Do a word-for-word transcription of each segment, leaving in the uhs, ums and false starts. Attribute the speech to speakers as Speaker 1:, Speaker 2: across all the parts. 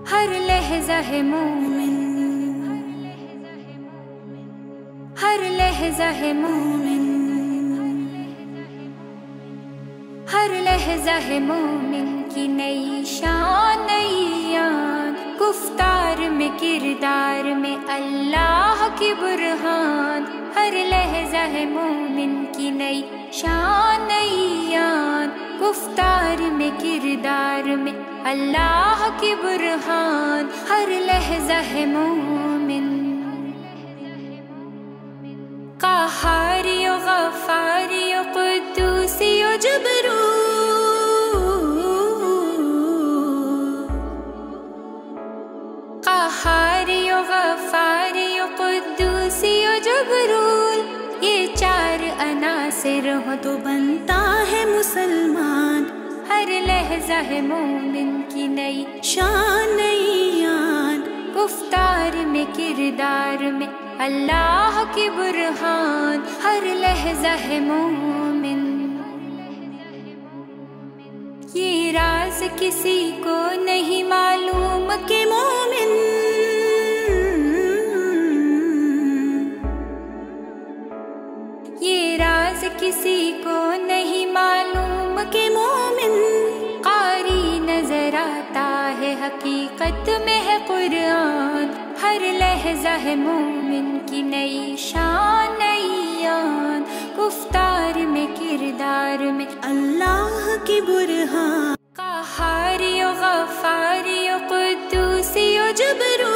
Speaker 1: हर लहज़ा है मोमिन, हर लहज़ा है मोमिन, हर लहज़ा है मोमिन की नई शान नई यान। गुफ्तार में किरदार में अल्लाह की बुरहान। हर लहज़ा है मोमिन की नई शान नई यान। गुफ्तार में किरदार में अल्लाह की बुरहान। हर लहज़ा है मोमिन। क़हारियो ग़फ़ारियो क़ुद्दूसियो जबरू, क़हारियो ग़फ़ारियो क़ुद्दूसियो जबरूल। ये चार अनासिर हो तो बनता है मुसलमान। हर लहज़ा है मोमिन की नई शान नई यान। गुफ्तार में किरदार में अल्लाह की बुरहान। हर लहज़ा है मोमिन। ये राज किसी को नहीं मालूम कि मोमिन, ये राज किसी को नहीं मालूम कि मोमिन। क़ारी नजर आता है हकीकत में है कुरान। हर लहज़ा है मोमिन की नई शान नई यान। गुफ्तार में किरदार में अल्लाह की बुरहान। क़हारियो ग़फ़ारियो क़ुद्दूसियो जबरू,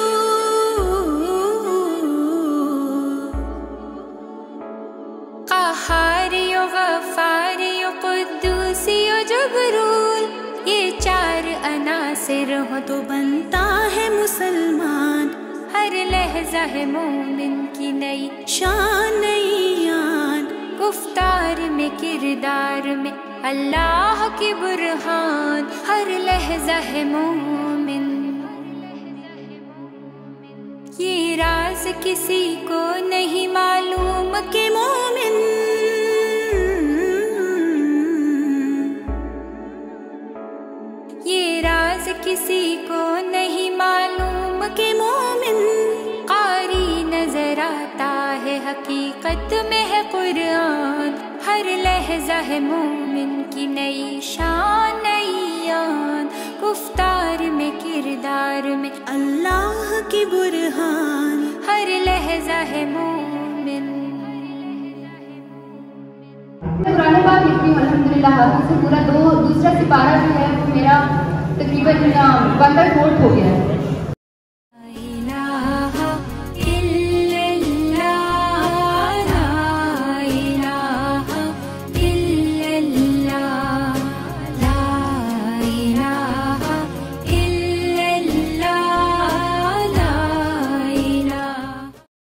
Speaker 1: क़हारियो ग़फ़ारियो क़ुद्दूसियो जबरूल। ये चार अनासिर हो तो बनता है मुसलमान। हर लहज़ा है मोमिन की नई शान नई यान। गुफ्तार में किरदार में अल्लाह की बुरहान। हर लहज़ा है मोमिन। ये राज किसी को नहीं मालूम कि मोमिन, ये राज किसी को नहीं मालूम कि मोमिन। क़ारी नजर आता है हकीकत में है कुरान। हर लहज़ा है मोमिन की नई शान नई यान। गुफ्तार में किरदार में अल्लाह की बुरहान। हर लहज़ा है मोमिन।
Speaker 2: पुरानी बात लिखती हूँ अल्हम्दुलिल्लाह। से पूरा दो दूसरा सिपारा जो है वो मेरा तकरीबन वन बाई फोर